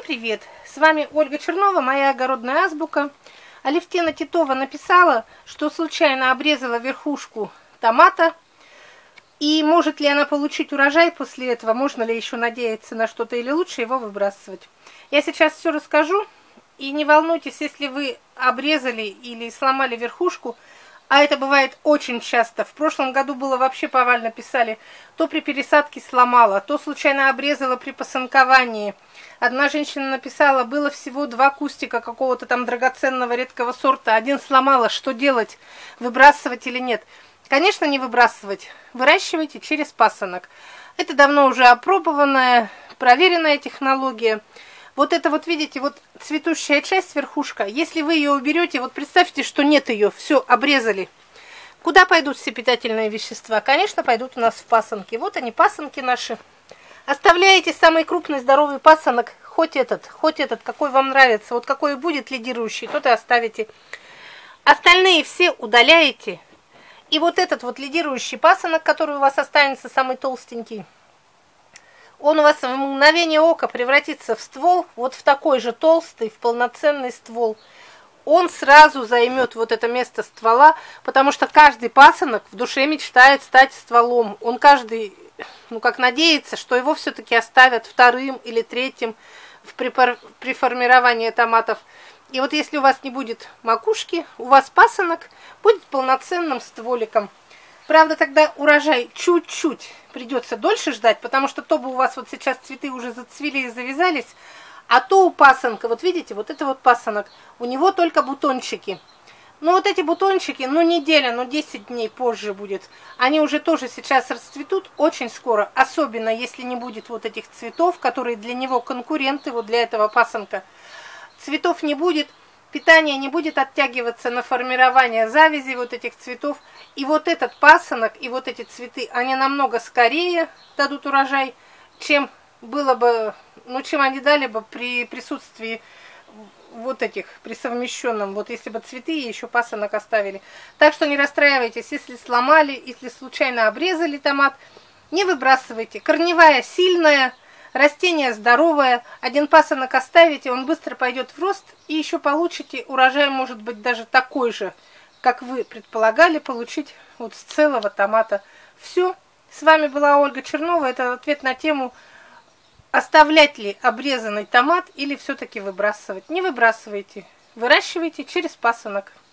привет! С вами Ольга Чернова, моя огородная азбука. Алевтина Титова написала, что случайно обрезала верхушку томата. И может ли она получить урожай после этого? Можно ли еще надеяться на что-то или лучше его выбрасывать? Я сейчас все расскажу. И не волнуйтесь, если вы обрезали или сломали верхушку, а это бывает очень часто. В прошлом году было вообще повально, писали, то при пересадке сломала, то случайно обрезала при посынковании. Одна женщина написала, было всего 2 кустика какого-то там драгоценного редкого сорта, один сломала, что делать, выбрасывать или нет? Конечно, не выбрасывать, выращивайте через пасынок. Это давно уже опробованная, проверенная технология. Вот это вот, видите, вот цветущая часть, верхушка, если вы ее уберете, вот представьте, что нет ее, все, обрезали. Куда пойдут все питательные вещества? Конечно, пойдут у нас в пасынки. Вот они, пасынки наши. Оставляете самый крупный здоровый пасынок, хоть этот, какой вам нравится, вот какой будет лидирующий, тот и оставите. Остальные все удаляете. И вот этот вот лидирующий пасынок, который у вас останется, самый толстенький, он у вас в мгновение ока превратится в ствол, вот в такой же толстый, в полноценный ствол. Он сразу займет вот это место ствола, потому что каждый пасынок в душе мечтает стать стволом. Он каждый, как надеется, что его все-таки оставят вторым или третьим при формировании томатов. И вот если у вас не будет макушки, у вас пасынок будет полноценным стволиком. Правда, тогда урожай чуть-чуть придется дольше ждать, потому что то бы у вас вот сейчас цветы уже зацвели и завязались, а то у пасынка, вот видите, вот это вот пасынок, у него только бутончики. Ну вот эти бутончики, неделя, 10 дней позже будет. Они уже тоже сейчас расцветут очень скоро, особенно если не будет вот этих цветов, которые для него конкуренты, вот для этого пасынка. Цветов не будет. Питание не будет оттягиваться на формирование завязей вот этих цветов. И вот этот пасынок, и вот эти цветы, они намного скорее дадут урожай, чем было бы, чем они дали бы при присутствии вот этих, при совмещенном, вот если бы цветы и еще пасынок оставили. Так что не расстраивайтесь, если сломали, если случайно обрезали томат, не выбрасывайте. Корневая сильная, растение здоровое, один пасынок оставите, он быстро пойдет в рост, и еще получите урожай, может быть, даже такой же, как вы предполагали получить вот с целого томата. Все. С вами была Ольга Чернова. Это ответ на тему, оставлять ли обрезанный томат или все-таки выбрасывать. Не выбрасывайте, выращивайте через пасынок.